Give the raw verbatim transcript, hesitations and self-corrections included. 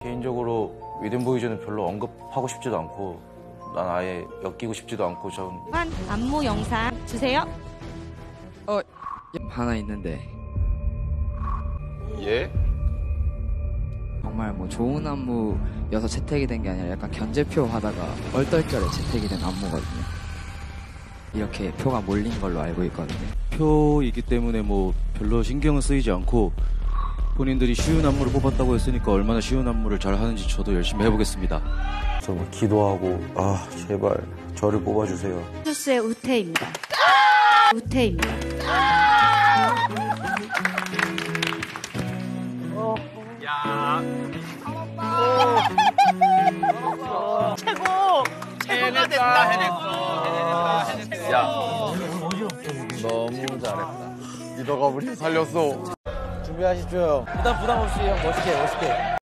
개인적으로 위든보이즈는 별로 언급하고 싶지도 않고 난 아예 엮이고 싶지도 않고 전 한 안무 영상 주세요. 어, 하나 있는데 예? 정말 뭐 좋은 안무여서 채택이 된 게 아니라 약간 견제표 하다가 얼떨결에 채택이 된 안무거든요. 이렇게 표가 몰린 걸로 알고 있거든요. 표이기 때문에 뭐 별로 신경은 쓰이지 않고 본인들이 쉬운 안무를 뽑았다고 했으니까 얼마나 쉬운 안무를 잘 하는지 저도 열심히 해보겠습니다. 정말 기도하고 아 제발 저를 뽑아주세요. 투스의 우태입니다. 우태입니다. 야. 최고! 최고가 됐다. 해냈어. 해냈다. 해냈어. 야. 너무 잘했다. 리더가 우리 살렸어. 준비하십시오. 부담 부담 없이 형 멋있게 멋있게.